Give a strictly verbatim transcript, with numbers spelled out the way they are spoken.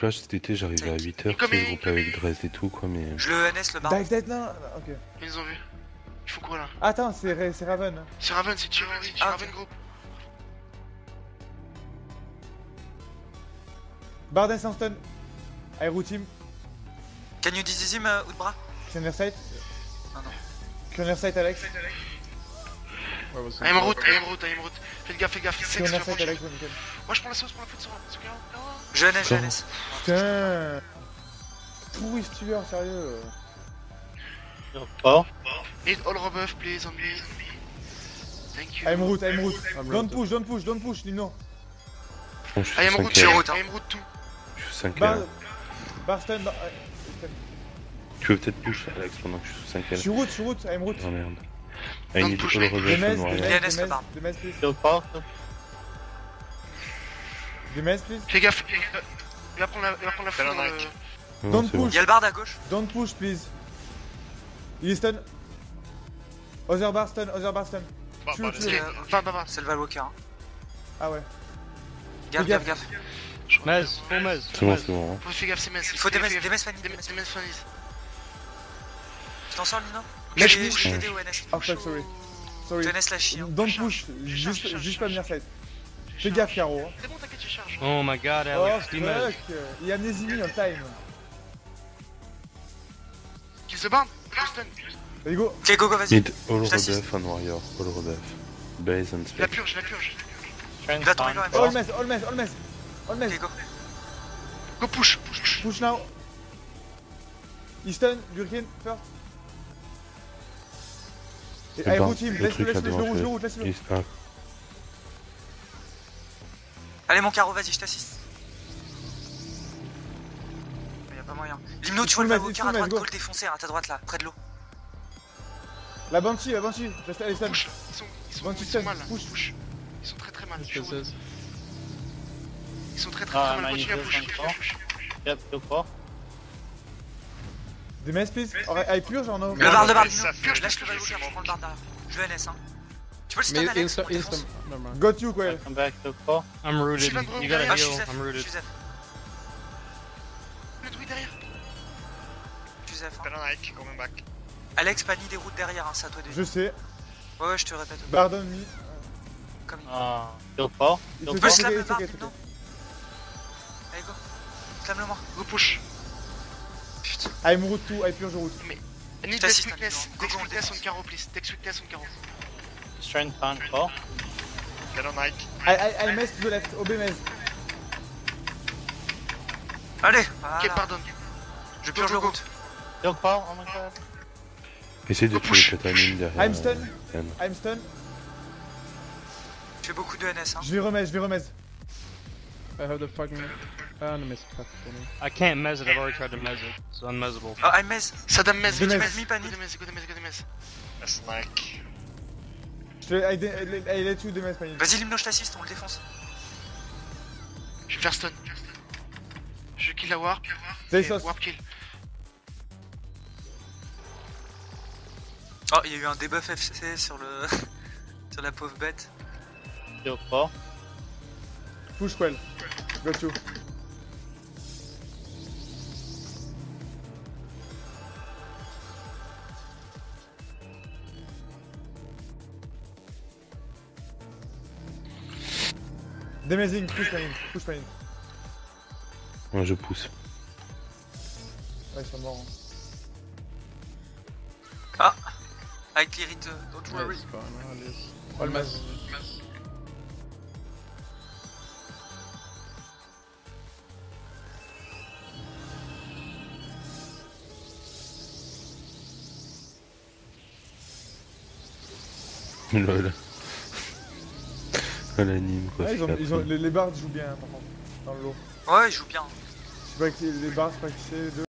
là cet été j'arrivais à huit heures, tu sais, groupe avec Dresde et tout quoi, mais... Je le N S le bar. Dive dead, non. Ok. Ils nous ont vu. Ils font quoi là? Attends, c'est Ra- c'est Raven. C'est Raven, c'est tu Ah, Raven group. Barden sans stun. Aero team. Can you disease him, uh, Outbra? Cleaner sight. Ah non. Cleaner sight, Alex. I am route, I am route, I am route. Faites gaffe, faites gaffe. Sex, Cleaner je sight, prends- Alex, nickel. Moi je prends la sauce pour la faute sur sur Clément. Je N S, je N S. Putain. Pourri ce tueur, sérieux. Oh. Need all rebuff, please, on me. Thank you. I'm root, I'm root. Don't push, don't push, don't push, Lino. Bon, je suis I am route, cinq I L. am route tout. Je suis cinq Bar... L. Bar stun. Bar... Tu veux peut-être push Alex pendant que je suis cinq Je L. suis root, je suis root, I'm root. Oh merde. I need push, all mec. Des rebuff messes, on des warrior. N S, messes, le des bar. messes, des messes, please. Kill part. Des messes, please. Fais gaffe. Il va prendre la, il va prendre la foudre. euh, Non, Don't c'est bon. Il y a le bar à gauche. Don't push, please. Il est stun. Other bar stun, other bar stun. Tue, Ok, tue. va, va, va. C'est le Valwalker. Hein. Ah ouais. Gaffe, Fais gaffe, gaffe. gaffe. Mez, full Mez. C'est bon, c'est bon. Hein. Faut faire gaffe, c'est Mess. Il faut des Fais messes, gaffe. des messes Fanny. Des Mess, des Mess Fanny. Tu t'en sors, Lino? Mec, J'ai push. j'ai aidé au N S. Oh fuck, sorry. Sorry. Je N S la chie. Hein. Don't push, juste, juste pas venir side. Fais gaffe, Caro. hein. C'est bon, t'inquiète, je charge. Oh my god, Oh Alex, fuck. Mez. Il y a Nezimi en time. Kill the barn. Je stun. Allez go. Ok, go, go, vas-y. Need all Je t'assiste. rebuff on warrior. All rebuff. Base and La spec. purge, la purge. Il va tomber quand même. All mess, all mess, all mess. All mess. Ok, go. Go push, push, push. Push now. Easton, Gurkin, first. Et C'est Aero bon, team, le laisse-le, truc là laisse-le, je le devant, roule, je le je roule, laisse-le. fais. Ah, Allez, mon carreau, vas-y, je t'assiste. Y'a pas moyen. Limno, tu vois le Full Valwalker mass, à full droite, mass, call défoncé, à ta droite là, près de l'eau. La Banshee, la Banshee. Reste à l'Eston. Push. Ils sont, ils sont, Bon, ils tu sont sais, mal. push. Push. Ils sont très très mal. Je suis This route. is- Ils sont très très Ah, très mal. Continue à Magneto, push. cinq Continue à push. Yep, kill part. Des messes, please. I purge en haut. Le bar, le bar, mais Lino. ça purge, Lâche le parce que je Valwalker, suis je prends le mort. bar derrière. Je le N S, hein. Tu peux le stun, Mais Alex? insta, on le insta. défonce. Never mind. Got you, quoi. Come back, kill part. I'm rooted. Sylvain Brun You derrière. gotta Ah, je heal. suis Zef, I'm je rooted. suis Zef. Le druide derrière. Je suis Zef. hein. Nike, coming back. Alex, panie des routes derrière, hein, c'est à toi de Je sais. Ouais, ouais, je te répète. Pardon me. Comme il Ah, kill part. Il Kill faut peut part. se- slam ok, le it's bar, okay, it's Lino. okay. Allez, go. Slam-le-moi. Go push. Putain. I'm route tout, I purge route. Need t'assiste, dex weakness. Lino. Dex Go, go, on weakness on défonce. Caro, please. Dex weakness on Caro. Strength tank part. Get on Nike. I, I, I mess to the left, O B mess. Allez, Ok, voilà. pardon. Je purge le Go, go, go. route. Kill part, oh my god. essaye de Go tuer push, le Katamine derrière. I'm stun. euh, Yann. I'm stun. Je fais beaucoup de N S, hein. Je vais remettre, je vais remettre. I have the fucking. Ah, no miss. Fuck. I can't mez it. I've already tried to mez it. It's unmezzable. Oh, I'm Mez. Saddam Mez, Go vite, Mez. Mez, mi panique. Go de Mez, go de Mez, go de Mez. That's Nike. Je te I, I, I let you mess, panique. Vas-y, Limno, je t'assiste, on le défonce. Je vais faire stun. Je kill la warp. Zay Et sauce. warp kill. Oh, il y a eu un debuff F C sur le. sur la pauvre bête. Kill part. Push quell. Got you. Demazing, push panique, push panique. Ouais, je pousse. Ouais, ils sont morts. hein. Ah avec l'irrite, don't worry. It's fine. I'll just. All mass. Lol. À l'anime quoi. Ouais, ils ont, c'est ils ont, après. les, les bards jouent bien, par contre, dans le lot. Ouais, il joue bien. Je sais pas que les bards, c'est pas que c'est de